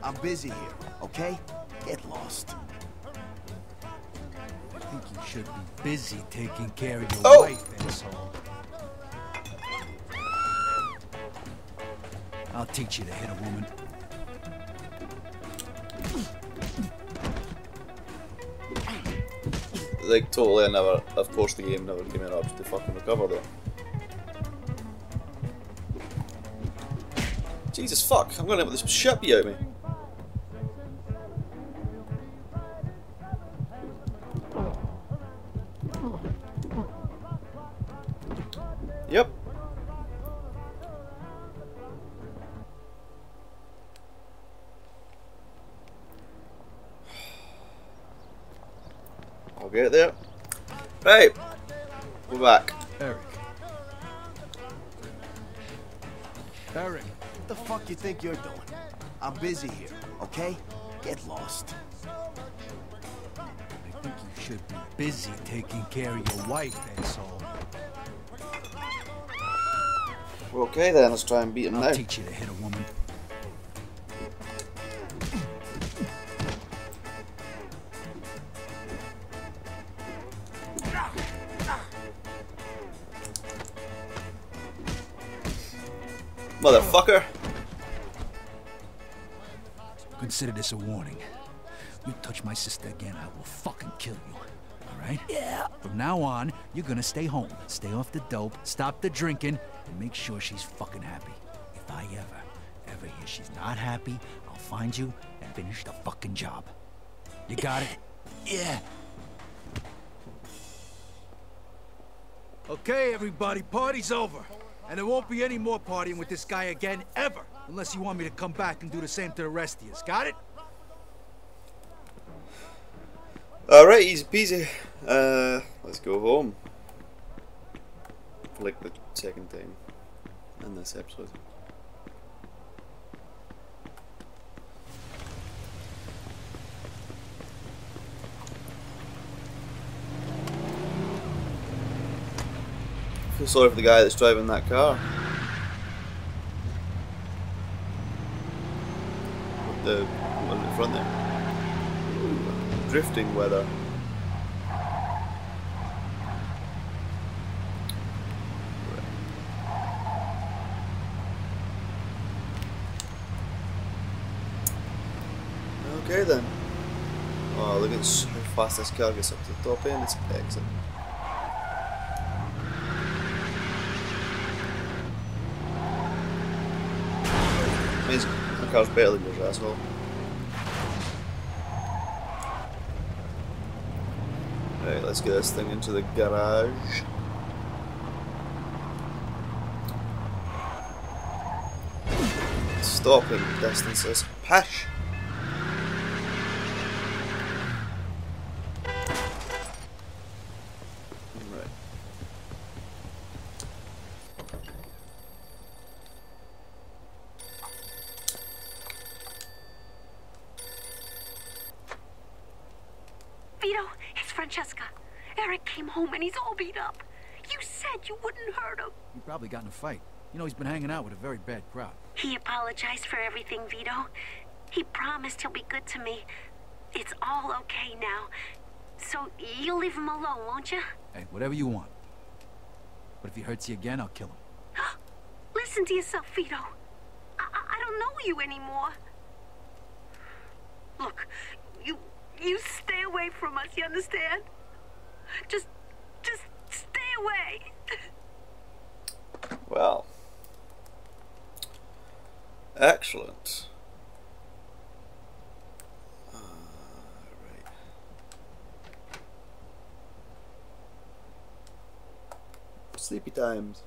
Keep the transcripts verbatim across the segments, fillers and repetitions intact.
I'm busy here, okay? Get lost. I think you should be busy taking care of your Oh. wife, asshole. I'll teach you to hit a woman. Like, totally, I never, of course the game never gave me an option to fucking recover though. Jesus fuck, I'm gonna have this shit beat out of me. Yep. I'll get there. Right. We're back. Eric. Eric. What the fuck you think you're doing? I'm busy here, okay? Get lost. I think you should be busy taking care of your wife, asshole. Okay then, let's try and beat him I'll now. teach you to hit a woman. Motherfucker. Consider this a warning. You touch my sister again, I will fucking kill you. Alright? Yeah. From now on, you're gonna stay home. Stay off the dope, stop the drinking, and make sure she's fucking happy. If I ever, ever hear she's not happy, I'll find you and finish the fucking job. You got it? Yeah. Okay, everybody, party's over. And there won't be any more partying with this guy again, ever. Unless you want me to come back and do the same to the rest of you. Got it? Alright, easy peasy. Uh, let's go home. For like the second time in this episode. I feel sorry for the guy that's driving that car. With the one in the front there. Ooh, drifting weather. Okay then. Oh, look at how fast this car gets up to the top end. It's excellent. Amazing. My car's better than yours, asshole. Right, let's get this thing into the garage. Stopping distances. Pash! Eric came home and he's all beat up. You said you wouldn't hurt him. He probably got in a fight. You know, he's been hanging out with a very bad crowd. He apologized for everything, Vito. He promised he'll be good to me. It's all okay now. So you'll leave him alone, won't you? Hey, whatever you want. But if he hurts you again, I'll kill him. Listen to yourself, Vito. I, I don't know you anymore. Look, you you stay away from us, you understand? Just, just stay away. Well. Excellent. Uh, right. Sleepy times.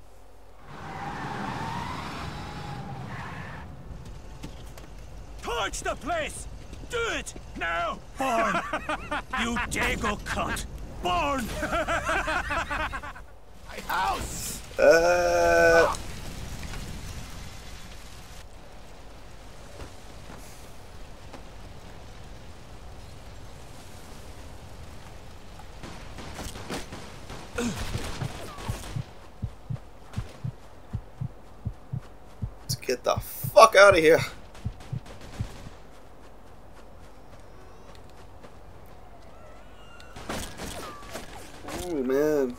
Torch the place! Do it! Now! Born! You dago cunt! Born! My house! Uh... Let's get the fuck out of here. man.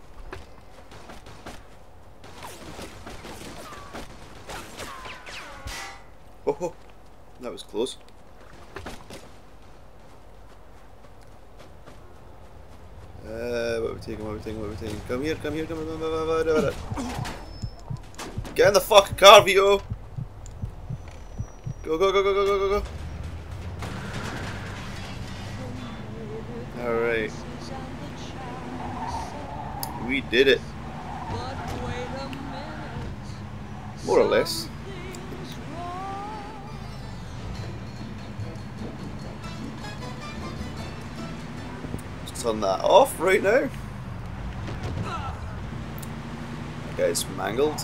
Oh, oh, that was close. Uh, what are we taking, what are we taking, what are we taking? Come here, come here, come here. Get in the fucking car, Vito! Go, go, go, go, go, go, go, go. Alright. We did it. More or less. Let's turn that off right now. That guy's mangled.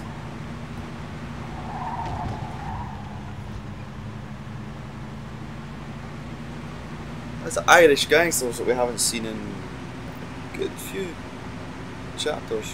That's Irish gangsters that we haven't seen in a good few chapters.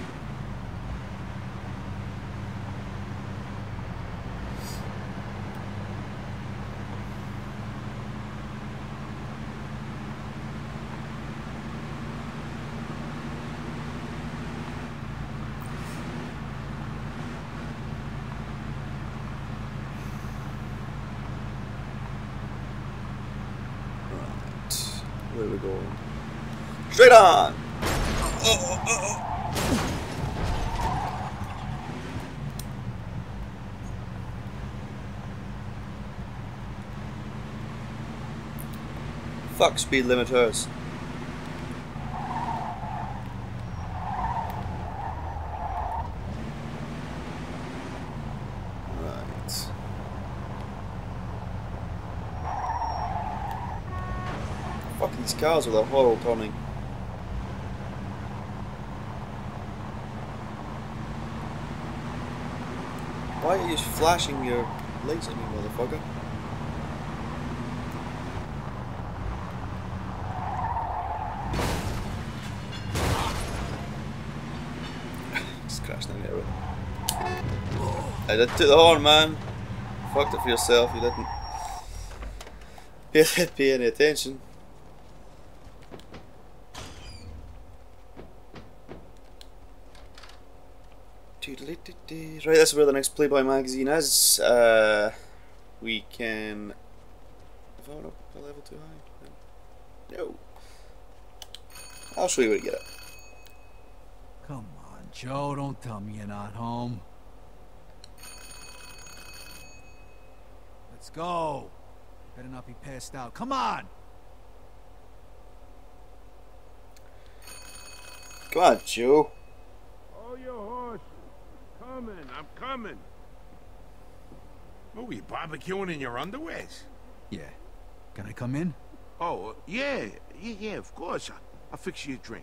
Where are we going? Straight on! Oh, oh, oh, oh. Fuck speed limiters. Right. Fuck these cars with their horrible turning. Why are you flashing your lights at me, motherfucker? Just crashed down there. I did took the horn, man. Fucked it for yourself. You didn't pay, pay any attention. Right, that's where the next Playboy magazine is. Uh, we can. Have I went up a level too high? No. I'll show you where to get it. Come on, Joe, don't tell me you're not home. Let's go. Better not be passed out. Come on. Come on, Joe. Oh, your horse. Coming, I'm coming. Oh, you barbecuing in your underwears? Yeah. Can I come in? Oh, yeah, yeah, yeah, of course. I'll, I'll fix you a drink.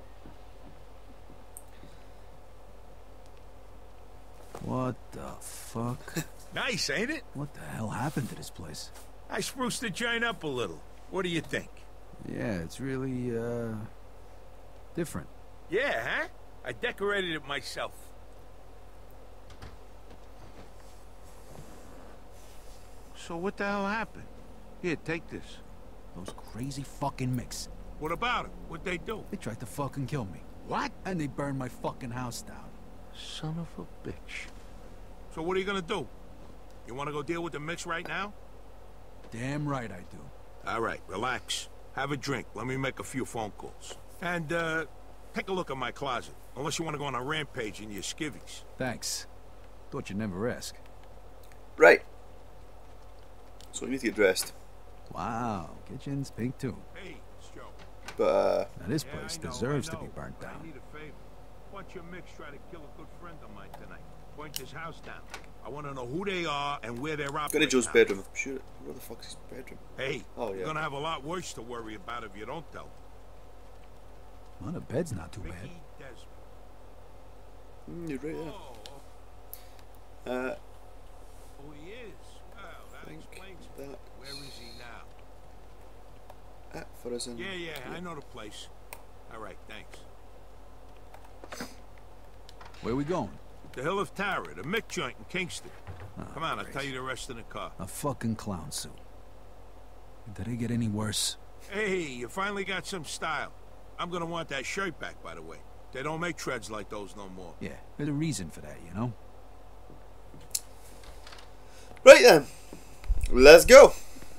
What the fuck? Nice, ain't it? What the hell happened to this place? I spruced the joint up a little. What do you think? Yeah, it's really, uh... different. Yeah, huh? I decorated it myself. So what the hell happened? Here, take this. Those crazy fucking mix. What about it? What'd they do? They tried to fucking kill me. What? And they burned my fucking house down. Son of a bitch. So what are you gonna do? You wanna go deal with the mix right now? Damn right I do. All right, relax. Have a drink. Let me make a few phone calls. And, uh, take a look at my closet. Unless you want to go on a rampage in your skivvies. Thanks. Thought you'd never ask. Right. So we need to get dressed. Wow, kitchen's pink too. Hey, it's Joe. But, uh... Now this Yeah, place I know, deserves I to know, be burnt but I down. need a favor. Watch your mix try to kill a good friend of mine tonight. Point his house down. I want to know who they are and where they're operating. Go to Joe's out. bedroom. Shoot it. Where the fuck's his bedroom? Hey, Oh, you're yeah. gonna have a lot worse to worry about if you don't tell. Well, the bed's not too bad. Mickey Desmond. Mm, you're right, Oh, yeah. Uh, oh, he is. Well, that think explains it. that... Where is he now? Uh, for us in... Yeah, yeah, I know the place. All right, thanks. Where we going? The Hill of Tara, the Mick joint in Kingston. Oh, Come on, I'll great. tell you the rest in the car. A fucking clown suit. Did it get any worse? Hey, you finally got some style. I'm gonna want that shirt back, by the way. They don't make treads like those no more. Yeah, there's a reason for that, you know? Right then. Let's go.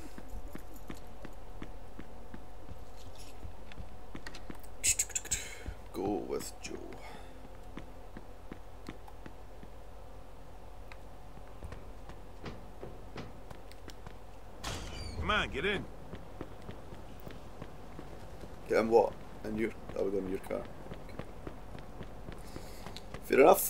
Go with Joe. Come on, get in. Get in what? In your... Are we going in your car? Okay. Fair enough.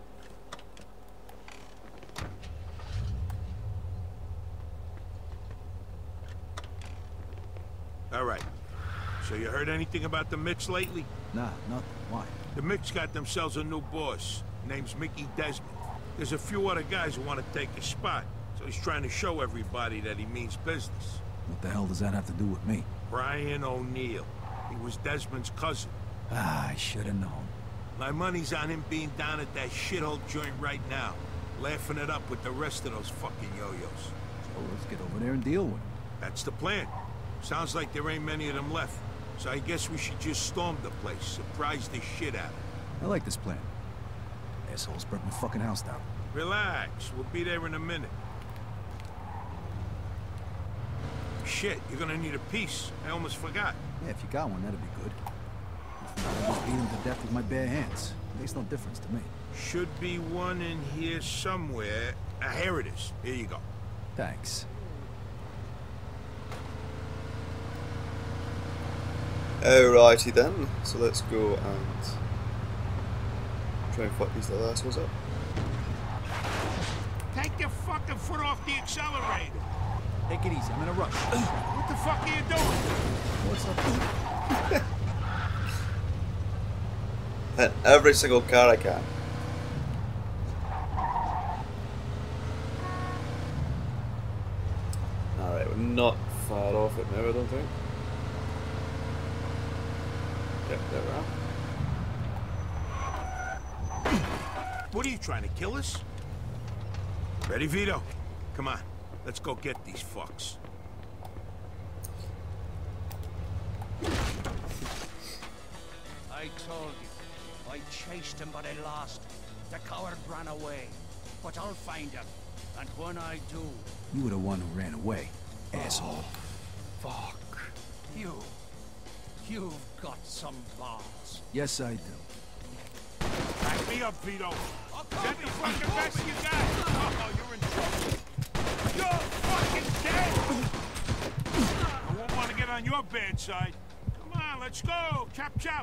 All right. So you heard anything about the Micks lately? Nah, nothing. Why? The Micks got themselves a new boss. Name's Mickey Desmond. There's a few other guys who want to take his spot, so he's trying to show everybody that he means business. What the hell does that have to do with me? Brian O'Neill. He was Desmond's cousin. Ah, I should have known. My money's on him being down at that shithole joint right now, laughing it up with the rest of those fucking yo-yos. So let's get over there and deal with him. That's the plan. Sounds like there ain't many of them left, so I guess we should just storm the place, surprise the shit out of them. I like this plan. Assholes burnt my fucking house down. Relax, we'll be there in a minute. Shit, you're gonna need a piece. I almost forgot. Yeah, if you got one, that'd be good. If not, I'll just beat him to death with my bare hands. Makes no difference to me. Should be one in here somewhere. Ah, here it is. Here you go. Thanks. Alrighty then. So let's go and try and fuck these little assholes up. Take your fucking foot off the accelerator. Take it easy, I'm in a rush. What the fuck are you doing? What's up? Hit every single car I can. Alright, we're not far off it now, I don't think. Yep, there we are. What are you trying to kill us? Ready, Vito? Come on, let's go get these fucks. I told you. I chased him, but I lost. The coward ran away. But I'll find him. And when I do... You were the one who ran away, asshole. Fuck. You. You've got some balls. Yes, I do. Back me up, Vito. Get the fucking best you got. Oh, you're in trouble. You're fucking dead. I won't want to get on your bad side. Come on, let's go. Chop, chop.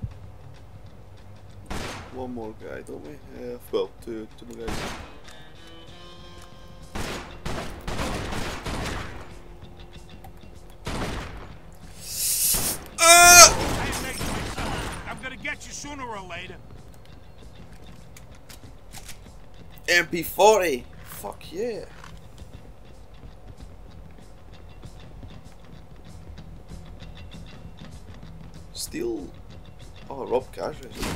One more guy, don't we? Yeah, well, two, two more guys. Hey, mate, I'm gonna get you sooner or later. M P forty! Fuck yeah! Steal... Oh, rob cash register.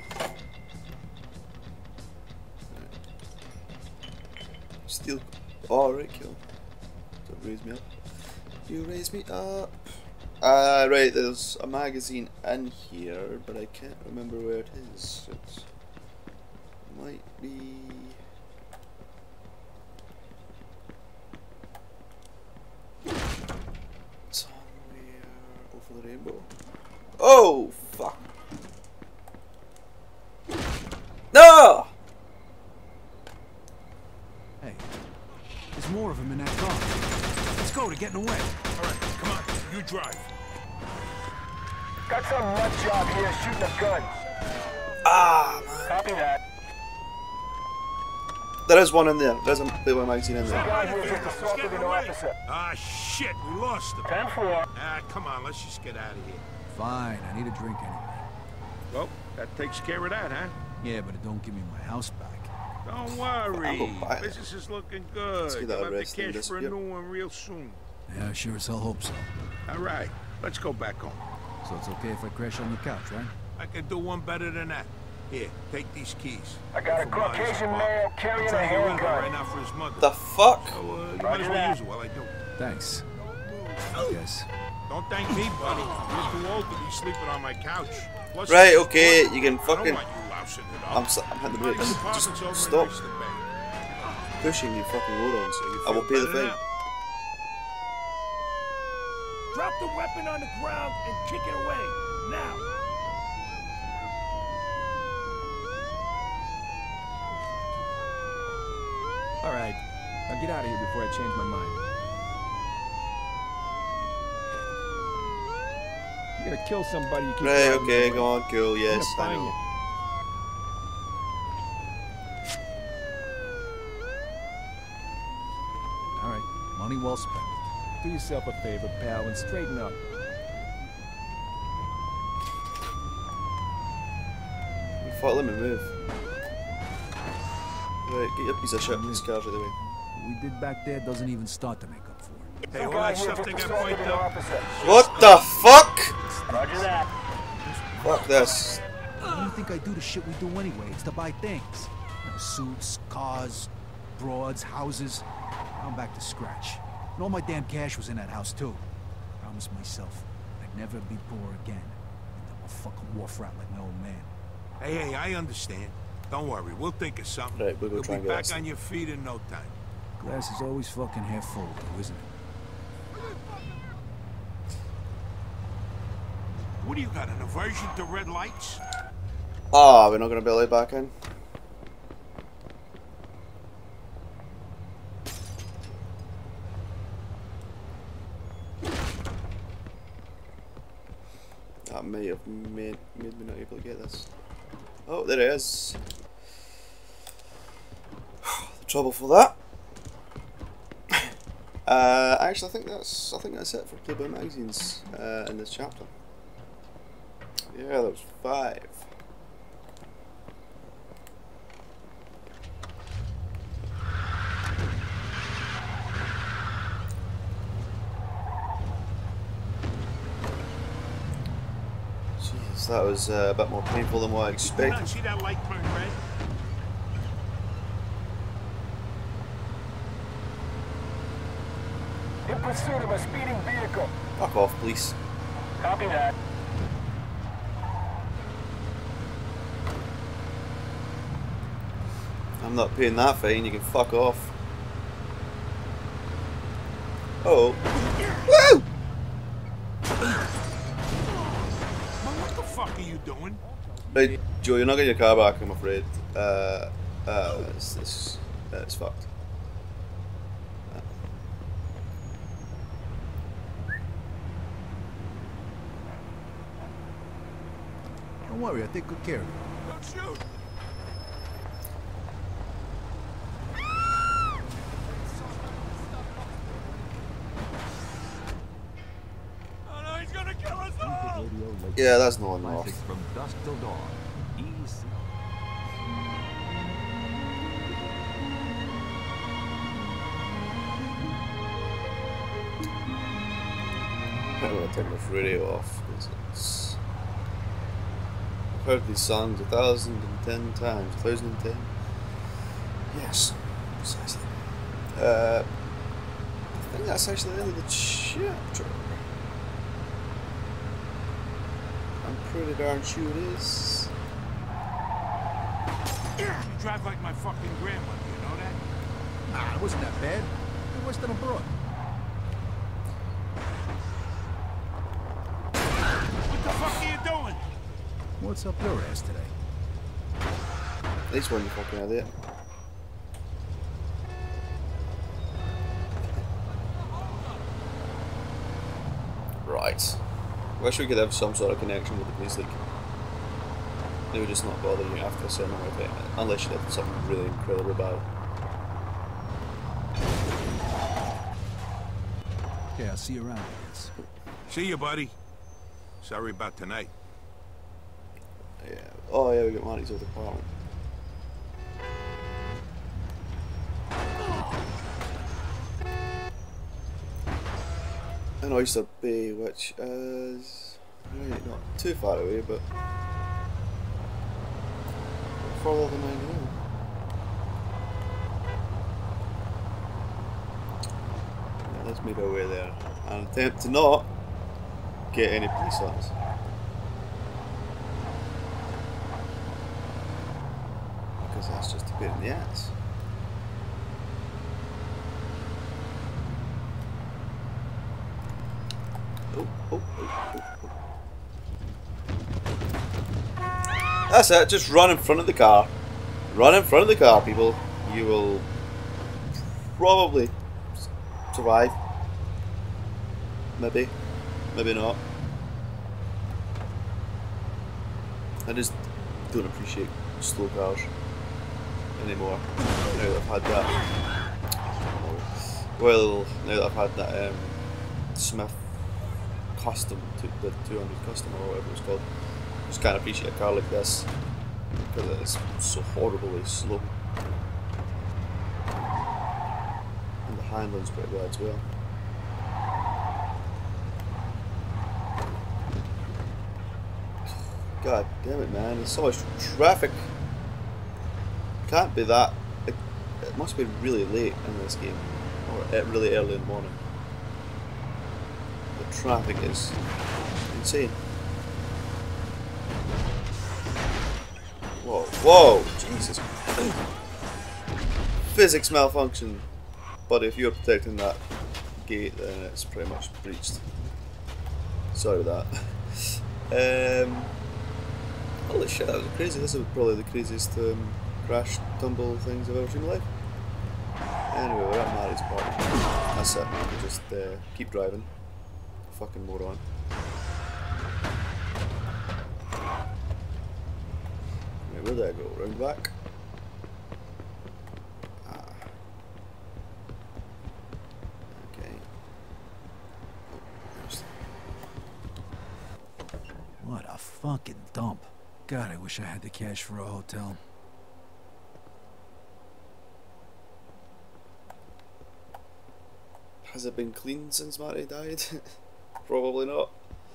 Steal... Oh, right, kill. Don't raise me up. You raise me up. Ah, uh, right, there's a magazine in here, but I can't remember where it is. It might be... somewhere over the rainbow. Oh, fuck. No! Hey, there's more of them in that car. Let's go, they're getting away. All right, come on, you drive. Got some nut job here shooting a gun. Ah, man. Copy that. There is one in there. There's a little magazine in there. Guy here just assaulted an officer. Ah, shit, we lost him. ten four. Ah, come on, let's just get out of here. Fine, I need a drink anyway. Well, that takes care of that, huh? Yeah, but it don't give me my house back. Don't worry. I'll buy it. Business is looking good. Let's get that You'll have the arrested and cash for a disappear. new one real soon. Yeah, sure as hell hope so. All right, let's go back home. So it's okay if I crash on your couch, right? I can do one better than that. Here, take these keys. I got a For Myers' Caucasian bar. male I'm carrying a trying to get rid of her right handgun. now for his mother. The fuck? So, uh, you might Roger as well that. use it while I do. Thanks. I guess. Don't thank me, buddy. You're too old to be sleeping on my couch. Plus, Right, okay, you can I fucking. don't want you lousing it up. I'm, s- I'm hitting the Money brakes. deposits Just over stop next to the bank. pushing you fucking morons. You I will feel pay the better fine. now? Drop the weapon on the ground and kick it away. Now. All right. Now get out of here before I change my mind. You're gonna kill somebody. You keep Right, driving okay, away. go on, cool, I'm yes, gonna I find know. you. All right, money well spent. Do yourself a favor, pal, and straighten up. Fuck, let me move. Right, get your piece of shit, this car's out of the way. What we did back there doesn't even start to make up for it. Hey, all that stuff they got wiped up. What the fuck? Roger that. Fuck this. What do you think I do the shit we do anyway? It's to buy things. You know, suits, cars, broads, houses. I'm back to scratch. And all my damn cash was in that house too. I promised myself I'd never be poor again. I'm a fucking wharf rat like my old man. Hey, hey, I understand. Don't worry, we'll think of something. Right, we'll go You'll try be and get back this. on your feet in no time. Glass is always fucking half full, though, isn't it? What do you got, an aversion to red lights? Ah, we're not gonna be allowed back in. That may have made, made me not able to get this. Oh, there it is. The trouble for that. Uh, actually, I think that's I think that's it for Playboy magazines uh, in this chapter. Yeah, there was five. Jeez, that was uh, a bit more painful than what I You expected. not see that light turn red? In pursuit of a speeding vehicle. Fuck off, please. Copy that. I'm not paying that fine, you can fuck off. Oh. Woo! Man, what the fuck are you doing? Right, Joe, you're not getting your car back, I'm afraid. Uh, uh, it's, it's, uh, it's fucked. Don't worry, I take good care of you. Don't shoot! Oh no, he's gonna kill us all! Yeah, that's not enough. From dusk till dawn. Easy. I'm gonna turn this radio off. 'Cause it's... I've heard these songs a thousand and ten times. A thousand and ten? Yes, precisely. Uh, I think that's actually the end of the chapter. I'm pretty darn sure it is. You drive like my fucking grandmother, you know that? Nah, it wasn't that bad. It was than abroad. What the fuck are you doing? What's up your ass today? Nice one, you fucking idiot. Right. Wish we could have some sort of connection with the police league. They would just not bother you after a certain amount of time, unless you did something really incredibly bad. Yeah, I'll see you around, I guess. See you, buddy. Sorry about tonight. Yeah. Oh yeah, we got Marty's old apartment. An Oyster Bay, which is right, not too far away, but further than I know. Yeah, let's make our way there. and attempt to not get any police on us. Because that's just a bit in the ass. Oh, oh, oh, oh, oh. That's it, just run in front of the car. Run in front of the car, people. You will probably survive. Maybe. Maybe not. I just don't appreciate slow cars anymore. Now that I've had that. Well, now that I've had that um, Smith Custom, the two hundred Custom or whatever it's called. I just can't appreciate a car like this because it's so horribly slow. And the handling's pretty bad as well. God damn it, man, there's so much traffic. Can't be that. It, it must be really late in this game, or really early in the morning. The traffic is insane. Whoa, whoa, Jesus. Physics malfunction. But if you're protecting that gate, then it's pretty much breached. Sorry about that. Um, holy shit, that was crazy. This is probably the craziest um, crash tumble things I've ever seen in my life. Anyway, we're at Mary's party. That's it, man. We just uh, keep driving. Fucking moron. Right, where did I go? Round back? Ah. Okay. What a fucking dump. God, I wish I had the cash for a hotel. Has it been cleaned since Matty died? Probably not.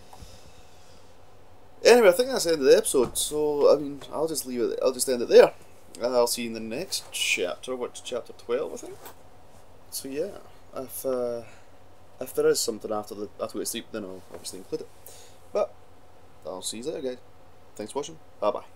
Anyway, I think that's the end of the episode, so I mean, I'll just leave it, I'll just end it there. And I'll see you in the next chapter, which is chapter twelve, I think. So yeah, if uh, if there is something after the after we sleep, then I'll obviously include it. But I'll see you later, guys. Thanks for watching. Bye bye.